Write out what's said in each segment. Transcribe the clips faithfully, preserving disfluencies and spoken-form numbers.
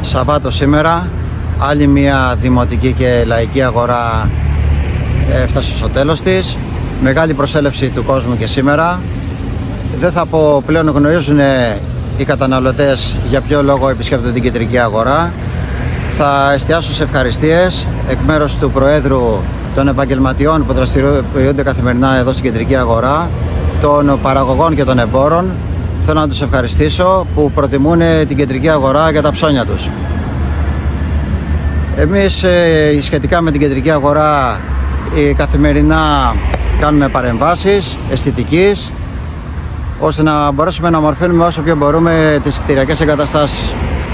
Σαββάτο σήμερα, άλλη μια δημοτική και λαϊκή αγορά έφτασε στο τέλος της. Μεγάλη προσέλευση του κόσμου και σήμερα. Δεν θα πω, πλέον γνωρίζουν οι καταναλωτές για ποιο λόγο επισκέπτονται την κεντρική αγορά. Θα εστιάσω σε ευχαριστίες εκ μέρους του Προέδρου, των επαγγελματιών που δραστηριοποιούνται καθημερινά εδώ στην κεντρική αγορά, των παραγωγών και των εμπόρων. Θέλω να τους ευχαριστήσω που προτιμούν την κεντρική αγορά για τα ψώνια τους. Εμείς σχετικά με την κεντρική αγορά καθημερινά κάνουμε παρεμβάσεις αισθητικής, ώστε να μπορέσουμε να ομορφαίνουμε όσο πιο μπορούμε τις κτηριακές εγκαταστάσεις.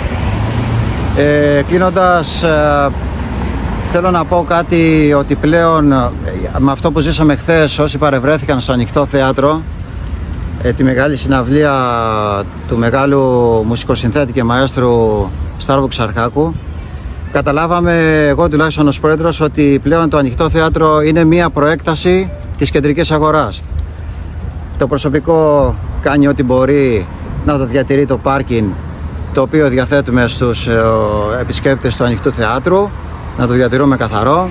Ε, κλείνοντας, ε, θέλω να πω κάτι, ότι πλέον με αυτό που ζήσαμε χθες, όσοι παρευρέθηκαν στο ανοιχτό θέατρο, ε, τη μεγάλη συναυλία του μεγάλου μουσικοσυνθέτη και μαέστρου Σταύρου Ξαρχάκου, καταλάβαμε, εγώ τουλάχιστον ως πρόεδρος, ότι πλέον το ανοιχτό θέατρο είναι μία προέκταση της κεντρικής αγοράς. Το προσωπικό κάνει ό,τι μπορεί να το διατηρεί το πάρκινγκ, το οποίο διαθέτουμε στους ε, επισκέπτες του ανοιχτού θεάτρου, να το διατηρούμε καθαρό.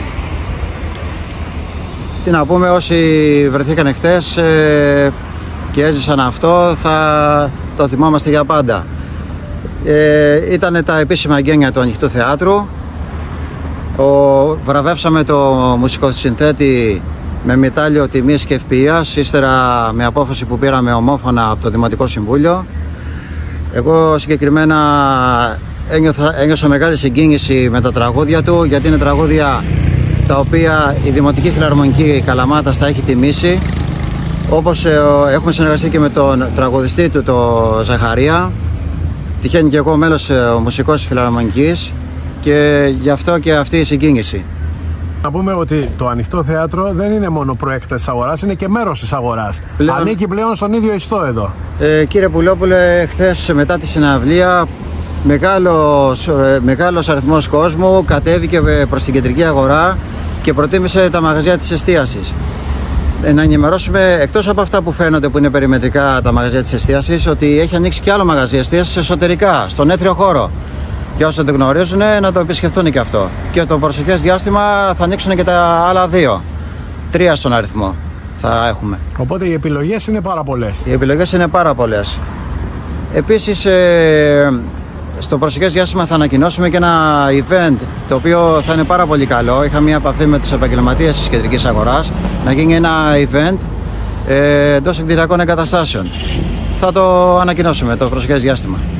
Τι να πούμε, όσοι βρεθήκαν χτες ε, και έζησαν αυτό, θα το θυμόμαστε για πάντα. Ε, ήταν τα επίσημα εγγένεια του ανοιχτού θεάτρου. Ο, βραβεύσαμε το μουσικοσυνθέτη με μετάλλιο τιμής και ευποιίας, ύστερα με απόφαση που πήραμε ομόφωνα από το Δημοτικό Συμβούλιο. Εγώ συγκεκριμένα ένιωθα, ένιωσα μεγάλη συγκίνηση με τα τραγούδια του, γιατί είναι τραγούδια τα οποία η Δημοτική Φιλαρμονική Καλαμάτας τα έχει τιμήσει, όπως ε, έχουμε συνεργαστεί και με τον τραγουδιστή του, τον Ζαχαρία. Τυχαίνει και εγώ μέλος ε, μουσικός της Φιλαρμονικής, και γι' αυτό και αυτή η συγκίνηση. Να πούμε ότι το ανοιχτό θέατρο δεν είναι μόνο προέκταση της αγοράς, είναι και μέρος της αγοράς. Πλέον... Ανήκει πλέον στον ίδιο ιστό εδώ. Ε, κύριε Πουλόπουλε, χθες μετά τη συναυλία, μεγάλος, ε, μεγάλος αριθμός κόσμου κατέβηκε προς την κεντρική αγορά και προτίμησε τα μαγαζιά της εστίασης. Ε, να ενημερώσουμε, εκτός από αυτά που φαίνονται που είναι περιμετρικά τα μαγαζιά της εστίασης, ότι έχει ανοίξει και άλλο μαγαζί εστίασης εσωτερικά, στον έθριο χώρο. Και όσοι δεν γνωρίζουν, να το επισκεφτούν και αυτό. Και το προσεχές διάστημα θα ανοίξουν και τα άλλα δύο. Τρία στον αριθμό θα έχουμε. Οπότε οι επιλογές είναι πάρα πολλές. Οι επιλογές είναι πάρα πολλές. Επίσης, ε, στο προσεχές διάστημα θα ανακοινώσουμε και ένα event, το οποίο θα είναι πάρα πολύ καλό. Είχα μια επαφή με τους επαγγελματίες της κεντρικής αγοράς, να γίνει ένα event ε, εντός κτηριακών εγκαταστάσεων. Θα το ανακοινώσουμε το προσεχές διάστημα.